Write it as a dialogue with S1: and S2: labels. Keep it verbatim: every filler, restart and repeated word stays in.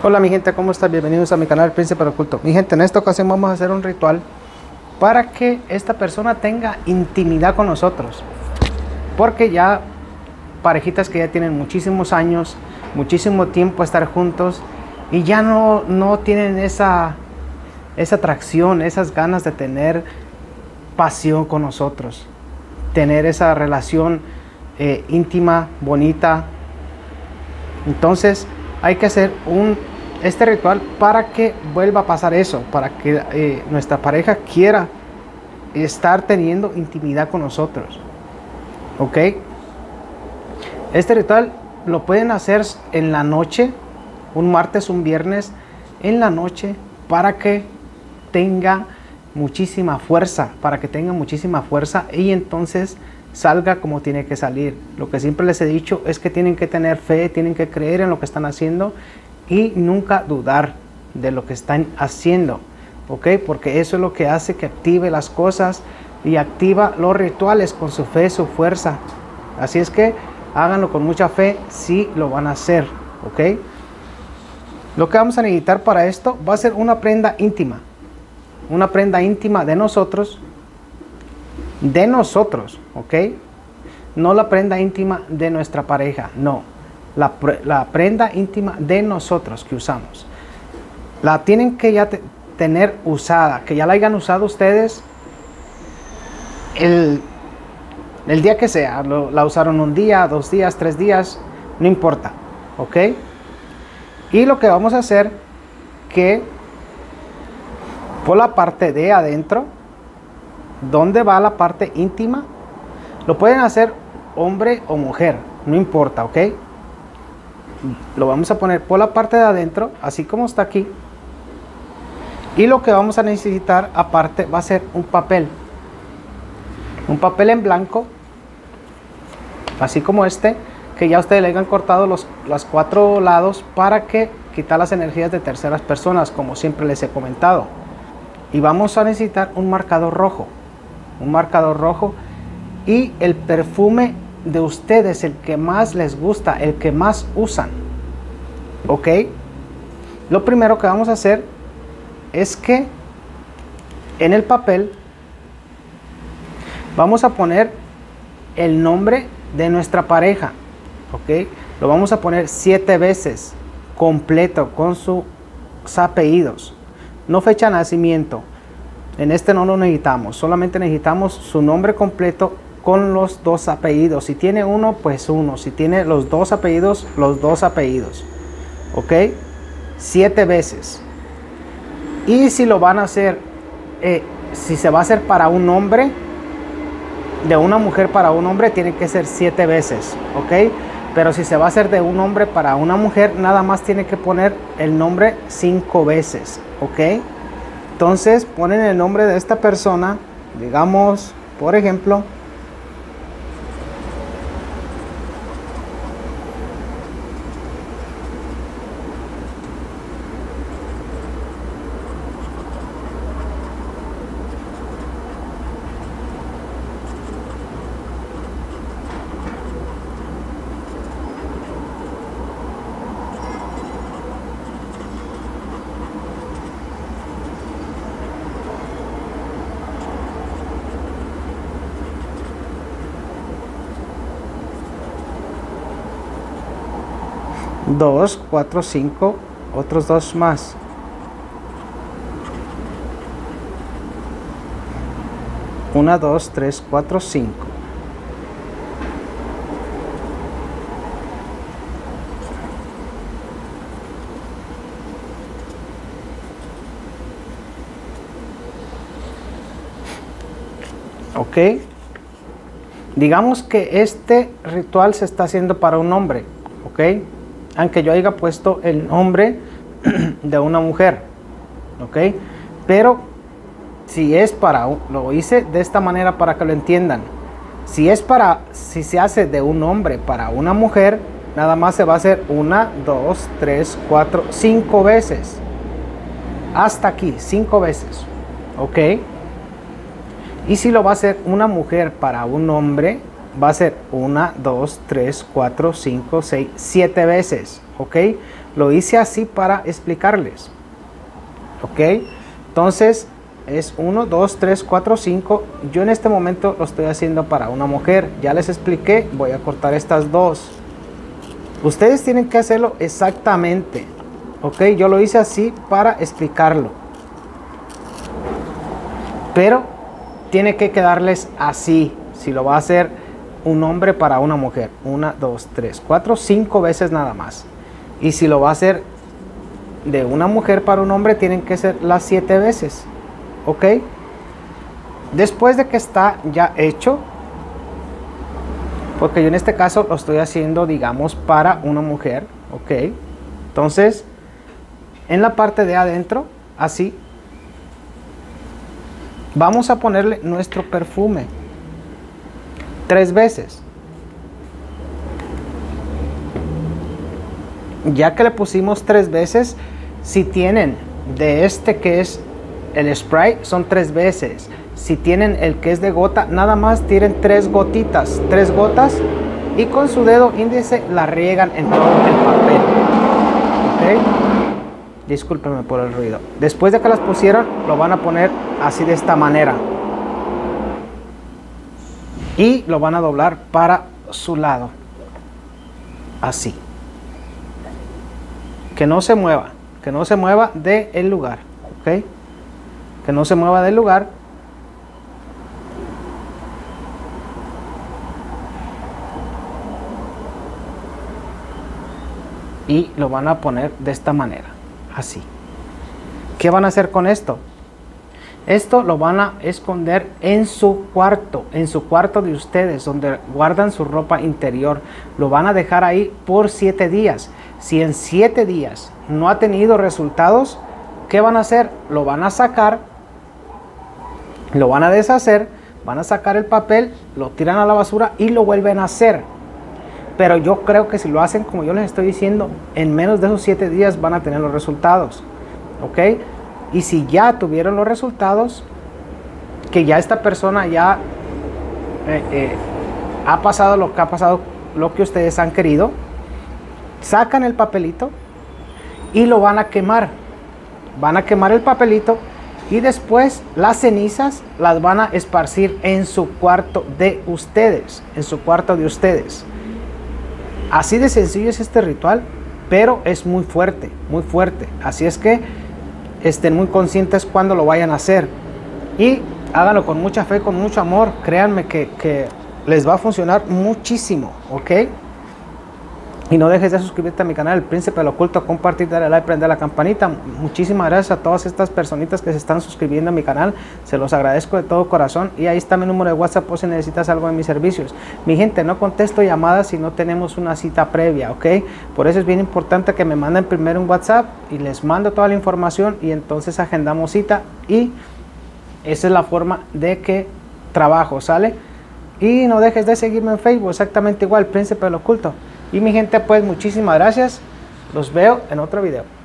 S1: Hola mi gente, ¿cómo están? Bienvenidos a mi canal Príncipe Oculto. Mi gente, en esta ocasión vamos a hacer un ritual para que esta persona tenga intimidad con nosotros, porque ya parejitas que ya tienen muchísimos años, muchísimo tiempo a estar juntos y ya no, no tienen esa, esa atracción, esas ganas de tener pasión con nosotros, tener esa relación eh, íntima, bonita. Entonces hay que hacer un, este ritual para que vuelva a pasar eso, para que eh, nuestra pareja quiera estar teniendo intimidad con nosotros. ¿Ok? Este ritual lo pueden hacer en la noche, un martes, un viernes, en la noche, para que tenga muchísima fuerza, para que tenga muchísima fuerza y entonces salga como tiene que salir. Lo que siempre les he dicho es que tienen que tener fe, tienen que creer en lo que están haciendo y nunca dudar de lo que están haciendo, ¿ok? Porque eso es lo que hace que active las cosas y activa los rituales con su fe, su fuerza. Así es que háganlo con mucha fe si lo van a hacer, ¿ok? Lo que vamos a necesitar para esto va a ser una prenda íntima, una prenda íntima de nosotros, de nosotros, ¿ok? No la prenda íntima de nuestra pareja, no. La, la prenda íntima de nosotros que usamos. La tienen que ya te, tener usada, que ya la hayan usado ustedes el, el día que sea. Lo, la usaron un día, dos días, tres días, no importa, ¿ok? Y lo que vamos a hacer, que por la parte de adentro, donde va la parte íntima, lo pueden hacer hombre o mujer, no importa, ¿ok? Lo vamos a poner por la parte de adentro, así como está aquí. Y lo que vamos a necesitar aparte va a ser un papel, un papel en blanco, así como este, que ya ustedes le hayan cortado los, los cuatro lados para que quitar las energías de terceras personas, como siempre les he comentado. Y vamos a necesitar un marcador rojo, un marcador rojo y el perfume de ustedes, el que más les gusta, el que más usan, ¿ok? Lo primero que vamos a hacer es que en el papel vamos a poner el nombre de nuestra pareja, ¿ok? Lo vamos a poner siete veces completo con sus apellidos, no fecha de nacimiento. En este no lo necesitamos, solamente necesitamos su nombre completo con los dos apellidos. Si tiene uno, pues uno. Si tiene los dos apellidos, los dos apellidos. ¿Ok? Siete veces. Y si lo van a hacer, eh, si se va a hacer para un hombre, de una mujer para un hombre, tiene que ser siete veces. ¿Ok? Pero si se va a hacer de un hombre para una mujer, nada más tiene que poner el nombre cinco veces. ¿Ok? Entonces ponen el nombre de esta persona, digamos, por ejemplo, dos, cuatro, cinco, otros dos más. uno, dos, tres, cuatro, cinco. Ok. Digamos que este ritual se está haciendo para un hombre, ok. Aunque yo haya puesto el nombre de una mujer, ok. Pero si es para, lo hice de esta manera para que lo entiendan. Si es para, si se hace de un hombre para una mujer, nada más se va a hacer una, dos, tres, cuatro, cinco veces. Hasta aquí, cinco veces, ok. Y si lo va a hacer una mujer para un hombre, va a ser una, dos, tres, cuatro, cinco, seis, siete veces, ¿ok? Lo hice así para explicarles. Ok, entonces es uno, dos, tres, cuatro, cinco. Yo en este momento lo estoy haciendo para una mujer. Ya les expliqué, voy a cortar estas dos. Ustedes tienen que hacerlo exactamente. Ok, yo lo hice así para explicarlo. Pero tiene que quedarles así. Si lo va a hacer un hombre para una mujer. Una, dos, tres, cuatro, cinco veces nada más. Y si lo va a hacer de una mujer para un hombre, tienen que ser las siete veces. Ok, después de que está ya hecho, porque yo en este caso lo estoy haciendo, digamos, para una mujer. Ok, entonces en la parte de adentro, así, vamos a ponerle nuestro perfume tres veces. Ya que le pusimos tres veces, si tienen de este que es el spray, son tres veces. Si tienen el que es de gota, nada más tiren tres gotitas, tres gotas, y con su dedo índice la riegan en todo el papel. Ok, discúlpenme por el ruido. Después de que las pusieron, lo van a poner así, de esta manera, y lo van a doblar para su lado, así, que no se mueva, que no se mueva del lugar. Ok, que no se mueva del lugar. Y lo van a poner de esta manera, así. ¿Qué van a hacer con esto? Esto lo van a esconder en su cuarto, en su cuarto de ustedes, donde guardan su ropa interior. Lo van a dejar ahí por siete días. Si en siete días no ha tenido resultados, ¿qué van a hacer? Lo van a sacar, lo van a deshacer, van a sacar el papel, lo tiran a la basura y lo vuelven a hacer. Pero yo creo que si lo hacen como yo les estoy diciendo, en menos de esos siete días van a tener los resultados. Ok, y si ya tuvieron los resultados, que ya esta persona ya eh, eh, ha pasado lo que ha pasado, lo que ustedes han querido, sacan el papelito y lo van a quemar. Van a quemar el papelito y después las cenizas las van a esparcir en su cuarto de ustedes, en su cuarto de ustedes. Así de sencillo es este ritual, pero es muy fuerte, muy fuerte. Así es que estén muy conscientes cuando lo vayan a hacer y háganlo con mucha fe, con mucho amor. Créanme que, que les va a funcionar muchísimo. Ok, y no dejes de suscribirte a mi canal El Príncipe del Oculto, compartir, darle like, prender la campanita. Muchísimas gracias a todas estas personitas que se están suscribiendo a mi canal, se los agradezco de todo corazón. Y ahí está mi número de WhatsApp por si necesitas algo de mis servicios. Mi gente, no contesto llamadas si no tenemos una cita previa, ok. Por eso es bien importante que me manden primero un WhatsApp y les mando toda la información y entonces agendamos cita. Y esa es la forma de que trabajo, ¿sale? Y no dejes de seguirme en Facebook, exactamente igual, Príncipe del Oculto. Y mi gente, pues muchísimas gracias. Los veo en otro video.